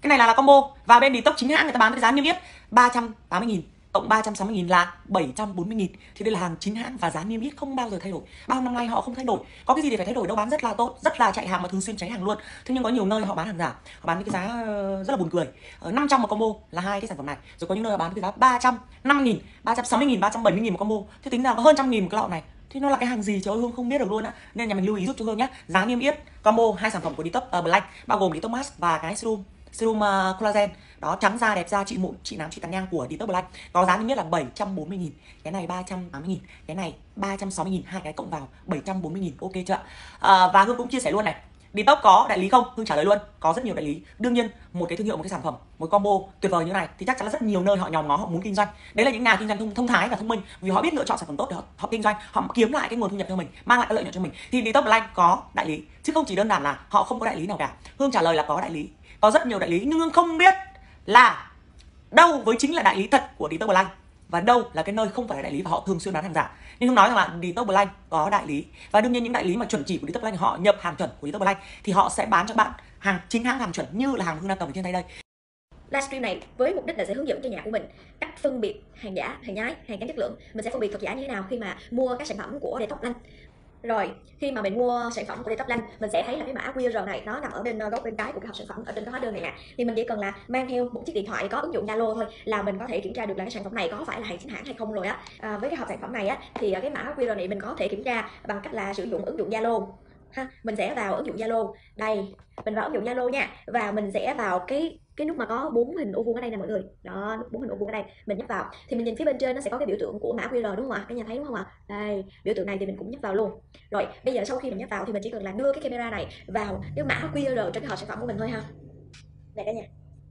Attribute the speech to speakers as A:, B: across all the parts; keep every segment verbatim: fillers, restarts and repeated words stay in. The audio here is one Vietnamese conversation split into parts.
A: Cái này là, là combo. Và bên Detox chính hãng người ta bán với giá niêm yết ba trăm tám mươi nghìn cộng ba trăm sáu mươi nghìn là bảy trăm bốn mươi nghìn. Thì đây là hàng chính hãng và giá niêm yết không bao giờ thay đổi. Bao năm nay họ không thay đổi. Có cái gì để phải thay đổi đâu, bán rất là tốt, rất là chạy hàng và thường xuyên cháy hàng luôn. Thế nhưng có nhiều nơi họ bán hàng giả, họ bán với cái giá rất là buồn cười. năm trăm một combo là hai cái sản phẩm này. Rồi có những nơi họ bán với cái giá ba trăm năm mươi nghìn, ba trăm sáu mươi nghìn, ba trăm bảy mươi nghìn một combo. Thế tính ra có hơn trăm nghìn một cái lọ này. Thì nó là cái hàng gì trời ơi, Hương không biết được luôn á. Nên nhà mình lưu ý giúp cho Hương nhé. Giá niêm yết combo hai sản phẩm của Detox uh, Black bao gồm Detox Mask và cái serum serum uh, collagen đó, trắng da đẹp da trị mụn trị nám trị tàn nhang của Detox Black có giá niêm yết là bảy trăm bốn mươi nghìn, cái này ba trăm tám mươi nghìn, cái này ba trăm sáu mươi nghìn, hai cái cộng vào bảy trăm bốn mươi nghìn. Ok chưa? À, và Hương cũng chia sẻ luôn này, Detox có đại lý không? Hương trả lời luôn, có rất nhiều đại lý. Đương nhiên một cái thương hiệu, một cái sản phẩm, một combo tuyệt vời như này thì chắc chắn là rất nhiều nơi họ nhòm ngó, họ muốn kinh doanh. Đấy là những nhà kinh doanh thông, thông thái và thông minh, vì họ biết lựa chọn sản phẩm tốt để họ, họ kinh doanh, họ kiếm lại cái nguồn thu nhập cho mình, mang lại cái lợi nhuận cho mình. Thì Detox Black có đại lý, chứ không chỉ đơn giản là họ không có đại lý nào cả. Hương trả lời là có đại lý, có rất nhiều đại lý, nhưng Hương không biết là đâu với chính là đại lý thật của Detox Black và đâu là cái nơi không phải là đại lý và họ thường xuyên bán hàng giả. Nhưng Hương nói rằng là Detox Black có đại lý, và đương nhiên những đại lý mà chuẩn chỉ của Detox Black, họ nhập hàng chuẩn của Detox Black thì họ sẽ bán cho bạn hàng chính hãng, hàng chuẩn như là hàng Hương đang cầm trên tay đây.
B: Livestream này với mục đích là sẽ hướng dẫn cho nhà của mình cách phân biệt hàng giả, hàng nhái, hàng kém chất lượng. Mình sẽ phân biệt thật giả như thế nào khi mà mua các sản phẩm của Detox Black. Rồi khi mà mình mua sản phẩm của Detox Black, mình sẽ thấy là cái mã quy rờ này nó nằm ở bên góc bên trái của cái hộp sản phẩm, ở trên cái hóa đơn này nè. Thì mình chỉ cần là mang theo một chiếc điện thoại có ứng dụng Zalo thôi là mình có thể kiểm tra được là cái sản phẩm này có phải là hàng chính hãng hay không rồi á. À, với cái hộp sản phẩm này á thì cái mã quy rờ này mình có thể kiểm tra bằng cách là sử dụng ứng dụng Zalo. Ha, mình sẽ vào ứng dụng Zalo. Đây, mình vào ứng dụng Zalo nha, và mình sẽ vào cái cái nút mà có bốn hình ô vuông ở đây nè mọi người. Đó, bốn hình ô vuông ở đây, mình nhấp vào thì mình nhìn phía bên trên nó sẽ có cái biểu tượng của mã quy rờ đúng không ạ? Cả nhà thấy đúng không ạ? Đây, biểu tượng này thì mình cũng nhấp vào luôn. Rồi, bây giờ sau khi mình nhấp vào thì mình chỉ cần là đưa cái camera này vào cái mã quy rờ trên cái hộp sản phẩm của mình thôi ha. Đây cả nhà.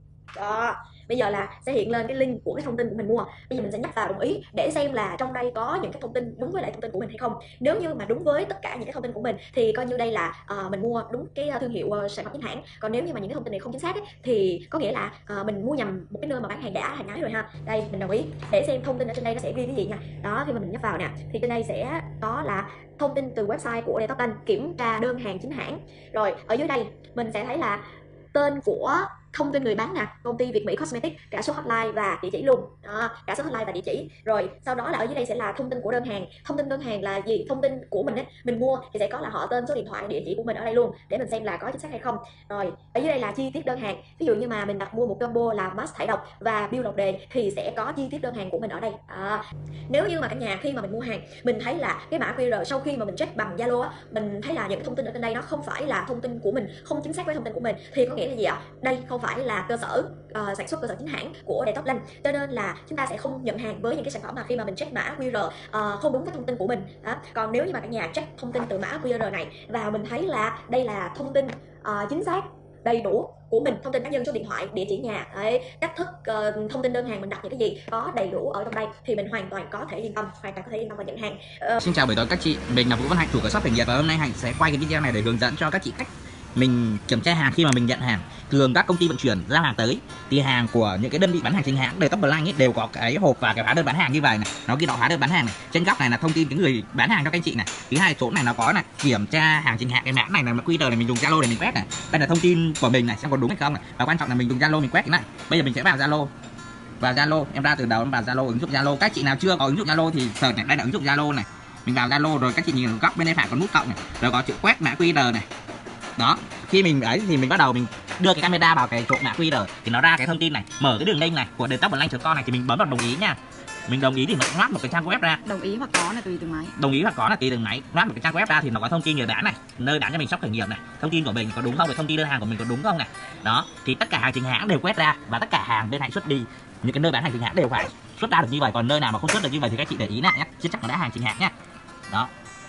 B: Đó, bây giờ là sẽ hiện lên cái link của cái thông tin của mình mua. Bây giờ mình sẽ nhấp vào đồng ý để xem là trong đây có những cái thông tin đúng với lại thông tin của mình hay không. Nếu như mà đúng với tất cả những cái thông tin của mình thì coi như đây là uh, mình mua đúng cái thương hiệu uh, sản phẩm chính hãng. Còn nếu như mà những cái thông tin này không chính xác ấy, thì có nghĩa là uh, mình mua nhầm một cái nơi mà bán hàng giả, hàng nhái rồi ha. Đây, mình đồng ý để xem thông tin ở trên đây nó sẽ ghi cái gì nha. Đó, khi mà mình nhấp vào nè thì trên đây sẽ có là thông tin từ website của Detox Black, kiểm tra đơn hàng chính hãng. Rồi ở dưới đây mình sẽ thấy là tên của thông tin người bán nè, công ty Việt Mỹ Cosmetics, cả số hotline và địa chỉ luôn. Đó, cả số hotline và địa chỉ. Rồi sau đó là ở dưới đây sẽ là thông tin của đơn hàng. Thông tin đơn hàng là gì? Thông tin của mình ấy, mình mua thì sẽ có là họ tên, số điện thoại, địa chỉ của mình ở đây luôn để mình xem là có chính xác hay không. Rồi ở dưới đây là chi tiết đơn hàng. Ví dụ như mà mình đặt mua một combo là mask thải độc và bill lọc đề thì sẽ có chi tiết đơn hàng của mình ở đây. À, nếu như mà cả nhà khi mà mình mua hàng mình thấy là cái mã quy rờ sau khi mà mình check bằng Zalo á, mình thấy là những cái thông tin ở trên đây nó không phải là thông tin của mình, không chính xác với thông tin của mình thì có nghĩa là gì ạ? Đây không phải là cơ sở uh, sản xuất, cơ sở chính hãng của Detox Black, cho nên là chúng ta sẽ không nhận hàng với những cái sản phẩm mà khi mà mình check mã quy rờ uh, không đúng với thông tin của mình. Đó. Còn nếu như mà cả nhà check thông tin từ mã quy rờ này và mình thấy là đây là thông tin uh, chính xác, đầy đủ của mình, thông tin cá nhân, số điện thoại, địa chỉ nhà, đấy, cách thức uh, thông tin đơn hàng mình đặt những cái gì có đầy đủ ở trong đây thì mình hoàn toàn có thể yên tâm, hoàn toàn có thể yên tâm và nhận hàng. Uh...
C: Xin chào buổi tối các chị, mình là Vũ Văn Hạnh, chủ cửa shop Thành Nhiệt, và hôm nay Hạnh sẽ quay cái video này để hướng dẫn cho các chị cách mình kiểm tra hàng khi mà mình nhận hàng. Thường các công ty vận chuyển giao hàng tới thì hàng của những cái đơn vị bán hàng chính hãng Detox Black ấy đều có cái hộp và cái hóa đơn bán hàng như vậy này, nó ghi rõ hóa đơn bán hàng này. Trên góc này là thông tin những người bán hàng cho các anh chị này. Thứ hai, chỗ này nó có này kiểm tra hàng chính hãng, cái mã này là quy rờ này mình dùng Zalo để mình quét này. Đây là thông tin của mình này, xem có đúng hay không này. Và quan trọng là mình dùng Zalo mình quét cái này. Bây giờ mình sẽ vào Zalo. Và Zalo, em ra từ đầu em vào Zalo, ứng dụng Zalo. Các chị nào chưa có ứng dụng Zalo thì search này, đây là ứng dụng Zalo này. Mình vào Zalo rồi các chị nhìn góc bên đây phải có nút cộng này, rồi có chữ quét mã quy rờ này. Đó, khi mình ấy thì mình bắt đầu mình đưa cái camera vào cái chỗ mã quy rờ thì nó ra cái thông tin này, mở cái đường link này của detox black chấm com này thì mình bấm vào đồng ý nha. Mình đồng ý thì nó loát một cái trang web ra.
D: Đồng ý hoặc có là tùy từng máy.
C: Đồng ý hoặc có là tùy từng máy. Loát một cái trang web ra thì nó có thông tin người bán này, nơi bán cho mình shop khởi nghiệp này, thông tin của mình có đúng không, rồi thông tin đơn hàng của mình có đúng không này. Đó, thì tất cả hàng chính hãng đều quét ra và tất cả hàng bên Hạnh xuất đi, những cái nơi bán hàng chính hãng đều phải xuất ra được như vậy, còn nơi nào mà không xuất được như vậy thì các chị để ý này nhé, chứ chắc nó đã hàng chính hãng nhá. Đó.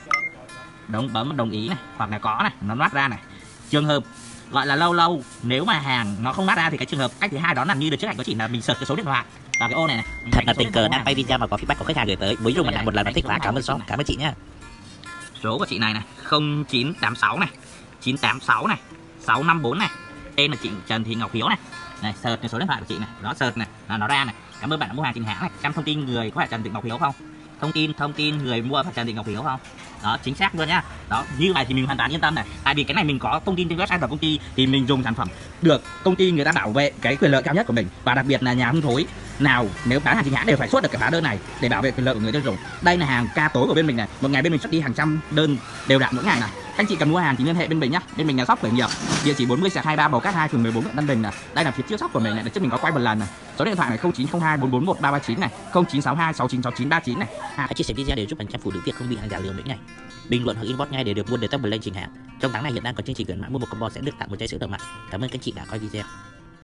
C: Đúng, bấm đồng ý này, hoặc là có này, nó loát ra này. Trường hợp gọi là lâu lâu nếu mà hàng nó không loát ra thì cái trường hợp cách thứ hai đó là như được trước Hạnh có chỉ là mình search cái số điện thoại vào cái ô này này.
E: Thật là tình cờ đang quay video mà có feedback của khách hàng gửi tới, ví dụ mà làm một lần nó thích quá, cảm ơn shop, cảm ơn chị nhá.
C: Số của chị này này không chín tám sáu này, chín tám sáu này, sáu năm bốn này. Tên là chị Trần Thị Ngọc Hiếu này. Này, search cái số điện thoại của chị này, nó search này, là nó ra này. Cảm ơn bạn đã mua hàng chính hãng này. Xem thông tin người có phải Trần Thị Ngọc Hiếu không? thông tin thông tin người mua phải Trần Thị Ngọc Hiểu không? Đó, chính xác luôn nhá. Đó, như vậy thì mình hoàn toàn yên tâm này. Tại vì cái này mình có thông tin trên website của công ty thì mình dùng sản phẩm được công ty người ta bảo vệ cái quyền lợi cao nhất của mình, và đặc biệt là nhà phân phối nào nếu bán hàng chính hãng đều phải xuất được cái hóa đơn này để bảo vệ quyền lợi của người tiêu dùng. Đây là hàng ca tối của bên mình này, một ngày bên mình xuất đi hàng trăm đơn đều đặn mỗi ngày này. Các anh chị cần mua hàng thì liên hệ bên mình nhá. Bên mình là shop khởi nghiệp, địa chỉ bốn mươi hai mươi ba Bầu Cát hai, phường mười bốn quận Tân Bình này. Đây là phía trước shop của mình này, trước mình có quay một lần này. Số điện thoại này không chín không hai bốn bốn một ba ba chín này, không chín sáu hai sáu chín sáu chín ba chín này.
E: Hãy chia sẻ video để giúp hàng trăm phụ nữ Việt không bị hàng giả lừa mỗi ngày. Bình luận hoặc inbox ngay để được mua để top lên trình hãng. Trong tháng này hiện đang có chương trình khuyến mãi mua một combo sẽ được tặng một chai sữa đầu mặt. Cảm ơn các chị đã coi video.